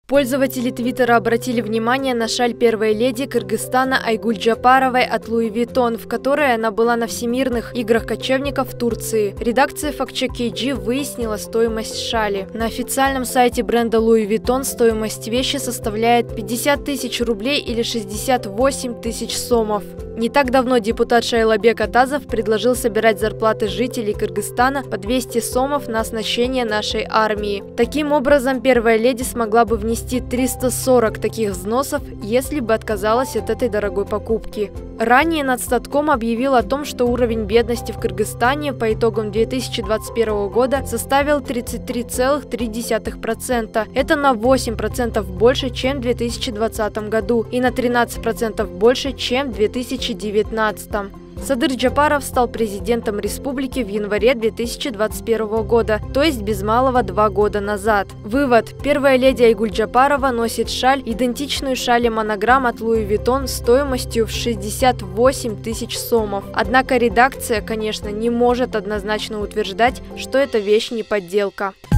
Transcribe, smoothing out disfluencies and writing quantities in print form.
Пользователи Твиттера обратили внимание на шаль первой леди Кыргызстана Айгуль Джапаровой от Louis Vuitton, в которой она была на Всемирных играх кочевников в Турции. Редакция FactCheck KG выяснила стоимость шали. На официальном сайте бренда Louis Vuitton стоимость вещи составляет 50 тысяч рублей или 68 тысяч сомов. Не так давно депутат Шайлабек Атазов предложил собирать зарплаты жителей Кыргызстана по 200 сомов на оснащение нашей армии. Таким образом, первая леди смогла бы внести 340 таких взносов, если бы отказалась от этой дорогой покупки. Ранее Нацстатком объявил о том, что уровень бедности в Кыргызстане по итогам 2021 года составил 33,3%. Это на 8% больше, чем в 2020 году, и на 13% больше, чем в 2019. Садыр Джапаров стал президентом республики в январе 2021 года, то есть без малого 2 года назад. Вывод. Первая леди Айгуль Джапарова носит шаль, идентичную шали монограмм от Louis Vuitton стоимостью в 68 тысяч сомов. Однако редакция, конечно, не может однозначно утверждать, что эта вещь не подделка.